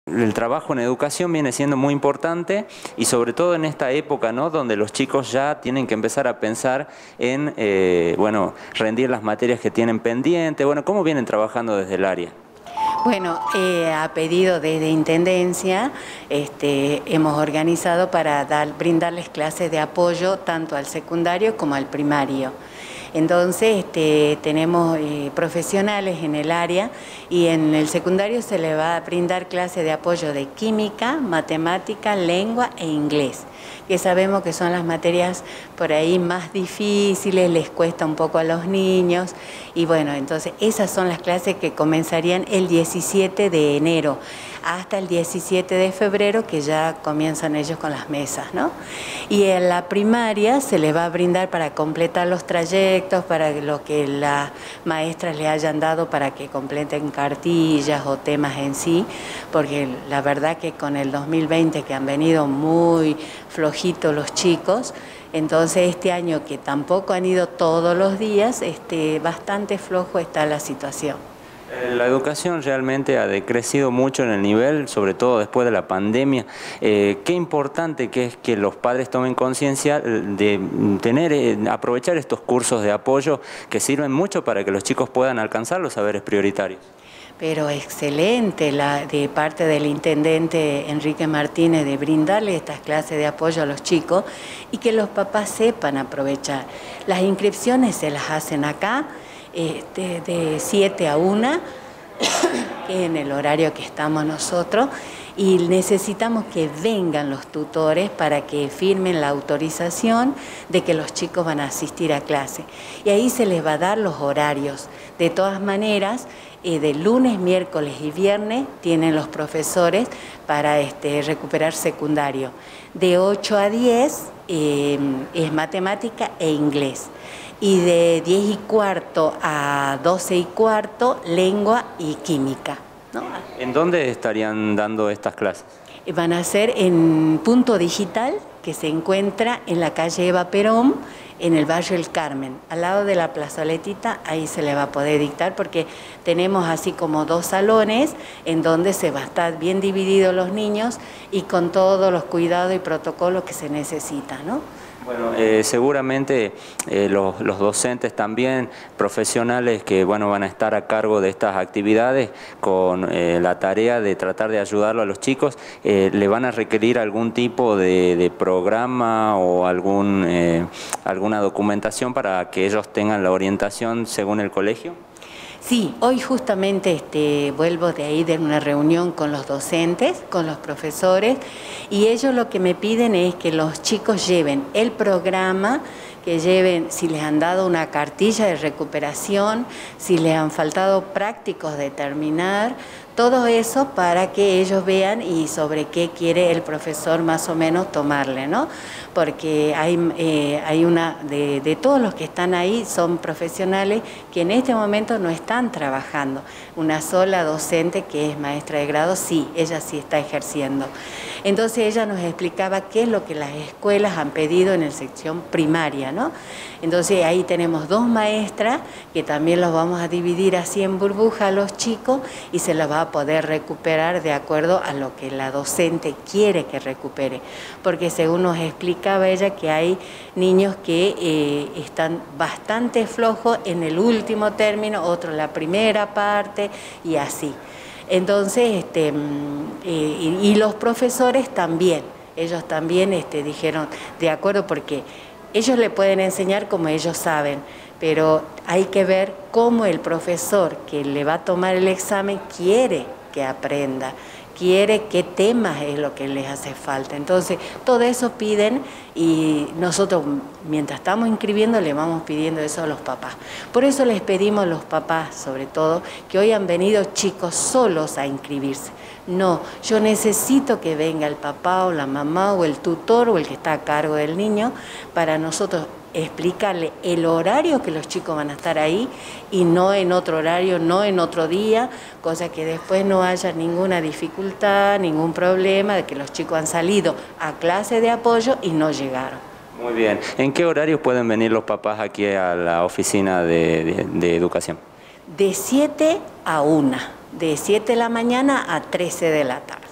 El trabajo en educación viene siendo muy importante y sobre todo en esta época, ¿no?, donde los chicos ya tienen que empezar a pensar en bueno, rendir las materias que tienen pendientes. Bueno, ¿cómo vienen trabajando desde el área? Bueno, a pedido desde Intendencia, hemos organizado para brindarles clases de apoyo tanto al secundario como al primario. Entonces, tenemos profesionales en el área y en el secundario se le va a brindar clases de apoyo de química, matemática, lengua e inglés, que sabemos que son las materias por ahí más difíciles, les cuesta un poco a los niños y bueno, entonces esas son las clases que comenzarían el 17 de enero hasta el 17 de febrero, que ya comienzan ellos con las mesas, ¿no? Y en la primaria se les va a brindar para completar los trayectos, para lo que las maestras le hayan dado para que completen cartillas o temas en sí, porque la verdad que con el 2020 que han venido muy flojitos los chicos, entonces este año que tampoco han ido todos los días, bastante flojo está la situación. La educación realmente ha decrecido mucho en el nivel, sobre todo después de la pandemia. Qué importante que es que los padres tomen conciencia de aprovechar estos cursos de apoyo que sirven mucho para que los chicos puedan alcanzar los saberes prioritarios. Pero excelente de parte del intendente Enrique Martínez de brindarle estas clases de apoyo a los chicos y que los papás sepan aprovechar. Las inscripciones se las hacen acá, de 7 a 1, que es en el horario que estamos nosotros, y necesitamos que vengan los tutores para que firmen la autorización de que los chicos van a asistir a clase. Y ahí se les va a dar los horarios. De todas maneras, de lunes, miércoles y viernes tienen los profesores para recuperar secundario. De 8 a 10 es matemática e inglés. Y de 10 y cuarto a 12 y cuarto, lengua y química, ¿no? ¿En dónde estarían dando estas clases? Van a ser en Punto Digital, que se encuentra en la calle Eva Perón, en el barrio El Carmen, al lado de la plazoletita. Ahí se le va a poder dictar porque tenemos así como 2 salones en donde se va a estar bien divididos los niños y con todos los cuidados y protocolos que se necesitan, ¿no? Bueno, seguramente los docentes también, profesionales que bueno, van a estar a cargo de estas actividades con la tarea de tratar de ayudarlo a los chicos, ¿le van a requerir algún tipo de programa o alguna documentación para que ellos tengan la orientación según el colegio? Sí, hoy justamente vuelvo de ahí de una reunión con los docentes, con los profesores, y ellos lo que me piden es que los chicos lleven el programa, que lleven si les han dado una cartilla de recuperación, si les han faltado prácticos de terminar, todo eso para que ellos vean y sobre qué quiere el profesor más o menos tomarle, ¿no? Porque hay de todos los que están ahí son profesionales que en este momento no están trabajando. Una sola docente que es maestra de grado, sí, ella sí está ejerciendo. Entonces ella nos explicaba qué es lo que las escuelas han pedido en la sección primaria, ¿no? Entonces ahí tenemos 2 maestras que también los vamos a dividir así en burbuja a los chicos y se los va a poder recuperar de acuerdo a lo que la docente quiere que recupere. Porque según nos explicaba ella que hay niños que están bastante flojos en el último término, otros la primera parte y así. Entonces, y los profesores también, ellos también dijeron de acuerdo porque ellos le pueden enseñar como ellos saben, pero hay que ver cómo el profesor que le va a tomar el examen quiere que aprenda, quiere qué temas es lo que les hace falta. Entonces, todo eso piden y nosotros, mientras estamos inscribiendo, le vamos pidiendo eso a los papás. Por eso les pedimos a los papás, sobre todo, que hoy han venido chicos solos a inscribirse. No, yo necesito que venga el papá o la mamá o el tutor o el que está a cargo del niño para nosotros explicarle el horario que los chicos van a estar ahí y no en otro horario, no en otro día, cosa que después no haya ninguna dificultad, ningún problema de que los chicos han salido a clase de apoyo y no llegaron. Muy bien. ¿En qué horario pueden venir los papás aquí a la oficina de educación? De 7 a 1, de 7 de la mañana a 13 de la tarde.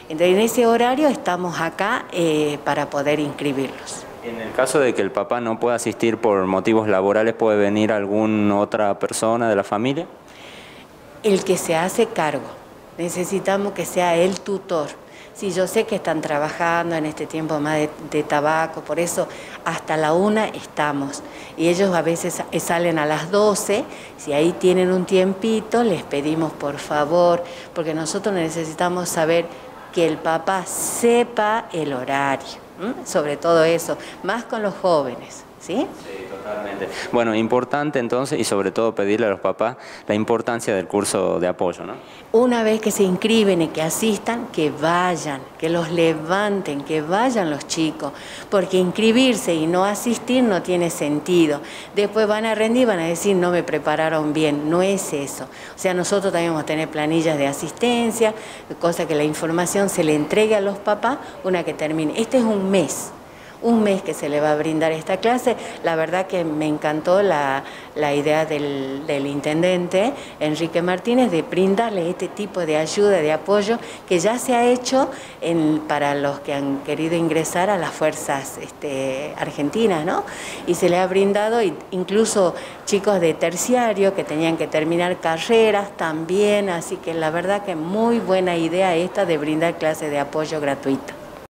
Entonces, en ese horario estamos acá para poder inscribirlos. En el caso de que el papá no pueda asistir por motivos laborales, ¿puede venir alguna otra persona de la familia? El que se hace cargo. Necesitamos que sea el tutor. Sí, yo sé que están trabajando en este tiempo más de tabaco, por eso hasta la 1 estamos. Y ellos a veces salen a las 12, si ahí tienen un tiempito, les pedimos por favor, porque nosotros necesitamos saber que el papá sepa el horario, sobre todo eso, más con los jóvenes, ¿sí? Sí, totalmente. Bueno, importante entonces, y sobre todo pedirle a los papás la importancia del curso de apoyo, ¿no? Una vez que se inscriben y que asistan, que vayan, que los levanten, que vayan los chicos, porque inscribirse y no asistir no tiene sentido. Después van a rendir y van a decir no me prepararon bien, no es eso. O sea, nosotros debemos tener planillas de asistencia, cosa que la información se le entregue a los papás una que termine. Este es un mes que se le va a brindar esta clase. La verdad que me encantó la idea del intendente Enrique Martínez de brindarle este tipo de ayuda, de apoyo que ya se ha hecho para los que han querido ingresar a las fuerzas argentinas, ¿no? Y se le ha brindado, incluso chicos de terciario que tenían que terminar carreras también, así que la verdad que muy buena idea esta de brindar clases de apoyo gratuito.